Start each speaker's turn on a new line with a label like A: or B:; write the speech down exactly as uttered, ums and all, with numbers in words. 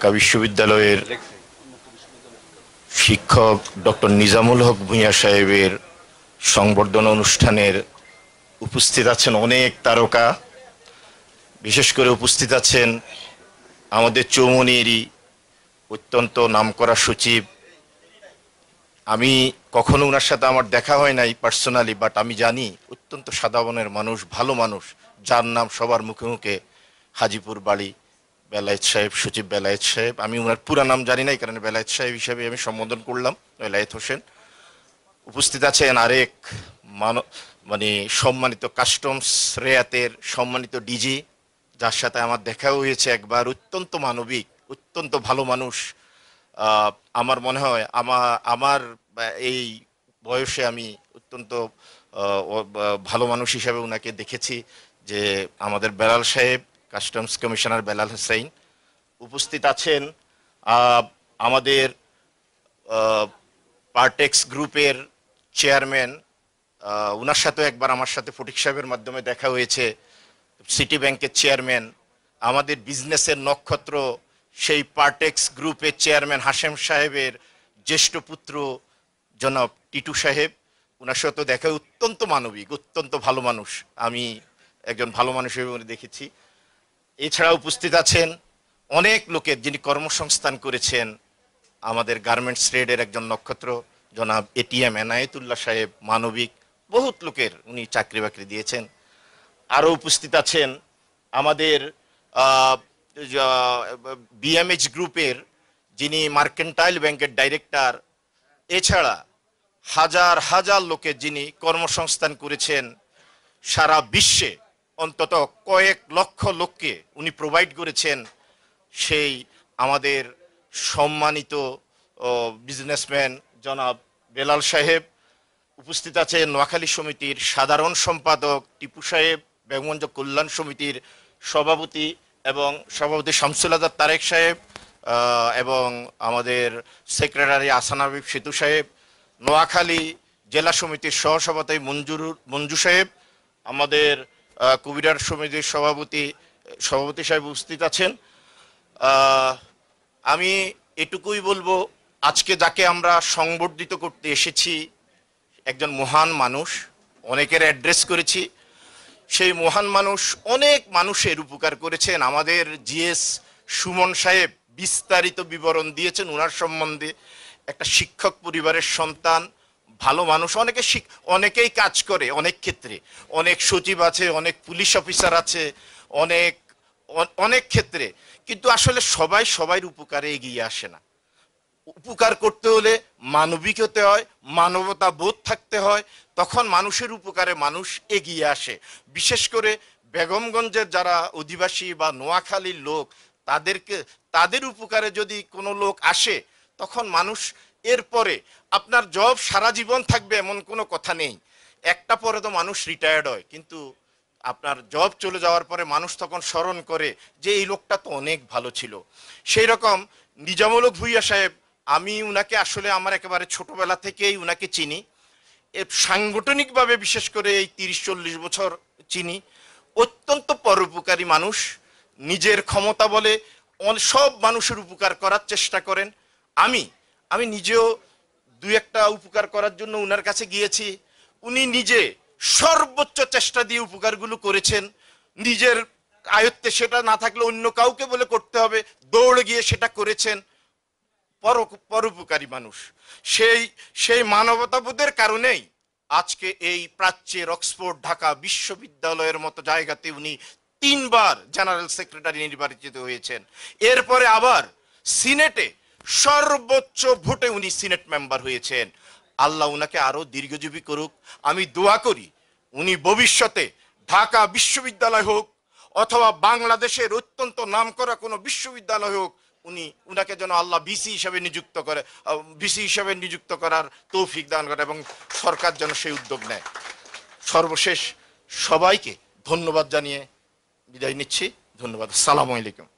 A: ঢাকা বিশ্ববিদ্যালয়ের শিক্ষক ডক্টর নিজামুল হক ভূঁইয়া সাহেবের সংবর্ধনা অনুষ্ঠানের উপস্থিত আছেন অনেক তারকা। বিশেষ করে উপস্থিত আছেন আমাদের চৌমনিরই অত্যন্ত নামকরা সচিব। আমি কখনো ওনার সাথে আমার দেখা হয় নাই পার্সোনালি, বাট আমি জানি অত্যন্ত সাদাবনের মানুষ, ভালো মানুষ, যার নাম সবার মুখে মুখে হাজিপুর বাড়ি বেলায়েত সাহেব, সচিব বেলায়েত সাহেব। আমি ওনার পুরা নাম জানি না, এই কারণে বেলায়েত সাহেব হিসেবে আমি সম্বোধন করলাম, বেলায়েত হোসেন। উপস্থিত আছেন আরেক মান মানে সম্মানিত কাস্টমস রেয়াতের সম্মানিত ডিজি, যার সাথে আমার দেখাও হয়েছে একবার। অত্যন্ত মানবিক, অত্যন্ত ভালো মানুষ। আমার মনে হয় আমার আমার এই বয়সে আমি অত্যন্ত ভালো মানুষ হিসাবে ওনাকে দেখেছি। যে আমাদের বেলাল সাহেব, কাস্টমস কমিশনার বেলাল হোসেন। উপস্থিত আছেন আমাদের পার্টেক্স গ্রুপের চেয়ারম্যান, ওনার সাথেও একবার আমার সাথে ফটিক সাহেবের মাধ্যমে দেখা হয়েছে। সিটি ব্যাংকের চেয়ারম্যান, আমাদের বিজনেসের নক্ষত্র সেই পার্টেক্স গ্রুপের চেয়ারম্যান হাশেম সাহেবের জ্যেষ্ঠ পুত্র জনাব টিটু সাহেব, ওনার সাথে দেখা। অত্যন্ত মানবিক, অত্যন্ত ভালো মানুষ, আমি একজন ভালো মানুষ হিসেবে দেখেছি। এছাড়া উপস্থিত আছেন অনেক লোকের যিনি কর্মসংস্থান করেছেন, আমাদের গার্মেন্টস ট্রেডের একজন নক্ষত্র জনাব এটিএম এনায়েতুল্লাহ সাহেব, মানবিক, বহুত লোকের উনি চাকরি বাকরি দিয়েছেন। আরও উপস্থিত আছেন আমাদের বিএমএইচ গ্রুপের যিনি মার্কেন্টাইল ব্যাংকের ডাইরেক্টর। এছাড়া হাজার হাজার লোকের যিনি কর্মসংস্থান করেছেন, সারা বিশ্বে অন্তত কয়েক লক্ষ লোককে উনি প্রোভাইড করেছেন, সেই আমাদের সম্মানিত বিজনেসম্যান জনাব বেলাল সাহেব। উপস্থিত আছে নোয়াখালী সমিতির সাধারণ সম্পাদক টিপু সাহেব, গমগঞ কল্যাণ সমিতির সভাপতি এবং সভাপতি শামসুল আজাদ তারেক সাহেব, এবং আমাদের সেক্রেটারি আসান হাবিব সেতু সাহেব, নোয়াখালী জেলা সমিতির সহসভাপতি মঞ্জুর মঞ্জু সাহেব, আমাদের কবিরার সমিতির সভাপতি সভাপতি সাহেব উপস্থিত আছেন। আমি এটুকুই বলবো, আজকে যাকে আমরা সংবর্ধিত করতে এসেছি একজন মহান মানুষ, অনেকের অ্যাড্রেস করেছি। সেই মহান মানুষ অনেক মানুষের উপকার করেছেন। আমাদের জিএস সুমন সাহেব বিস্তারিত বিবরণ দিয়েছেন ওনার সম্বন্ধে। একটা শিক্ষক পরিবারের সন্তান, ভালো মানুষ, অনেকে অনেকেই কাজ করে অনেক ক্ষেত্রে, অনেক সচিব আছে, অনেক পুলিশ অফিসার আছে, অনেক অনেক ক্ষেত্রে, কিন্তু আসলে সবাই সবাই উপকারে এগিয়ে আসে না। উপকার করতে হলে মানবিক হতে হয়, মানবতা বোধ থাকতে হয়, তখন মানুষের উপকারে মানুষ এগিয়ে আসে। বিশেষ করে বেগমগঞ্জের যারা অধিবাসী বা নোয়াখালীর লোক, তাদেরকে তাদের উপকারে যদি কোনো লোক আসে, তখন মানুষ এরপরে আপনার জব সারা জীবন থাকবে এমন কোনো কথা নেই। একটা পরে তো মানুষ রিটায়ার্ড হয়, কিন্তু আপনার জব চলে যাওয়ার পরে মানুষ তখন স্মরণ করে যে এই লোকটা তো অনেক ভালো ছিল। সেই রকম নিজামুল হক ভূঁইয়া সাহেব, আমি উনাকে আসলে আমার একেবারে ছোটবেলা থেকেই উনাকে চিনি, সাংগঠনিকভাবে বিশেষ করে এই তিরিশ চল্লিশ বছর চিনি। অত্যন্ত পরোপকারী মানুষ, নিজের ক্ষমতা বলে সব মানুষের উপকার করার চেষ্টা করেন। আমি আমি নিজেও দুই একটা উপকার করার জন্য উনার কাছে গিয়েছি। উনি নিজে সর্বোচ্চ চেষ্টা দিয়ে উপকারগুলো করেছেন। নিজের আয়ত্তে সেটা না থাকলে অন্য কাউকে বলে করতে হবে, দৌড়ে গিয়ে সেটা করেছেন। পরোপকারী মানুষ, সেই সেই মানবতাবোধের কারণেই আজকে এই প্রাচ্যের অক্সফোর্ড ঢাকা বিশ্ববিদ্যালয়ের মতো জায়গাতে উনি তিনবার জেনারেল সেক্রেটারি নির্বাচিত হয়েছেন। এরপরে আবার সিনেটে সর্বোচ্চ ভোটে উনি সিনেট মেম্বার হয়েছেন। আল্লাহ উনাকে আরো দীর্ঘজীবী করুক। আমি দোয়া করি উনি ভবিষ্যতে ঢাকা বিশ্ববিদ্যালয় হোক অথবা বাংলাদেশের অত্যন্ত নামকরা কোনো বিশ্ববিদ্যালয় হোক, উনি উনাকে যেন আল্লাহ ভিসি হিসাবে নিযুক্ত করে, ভিসি হিসাবে নিযুক্ত করার তৌফিক দান করে, এবং সরকার যেন সেই উদ্যোগ নেয়। সর্বশেষ সবাইকে ধন্যবাদ জানিয়ে বিদায় নিচ্ছি। ধন্যবাদ। আসসালামু আলাইকুম।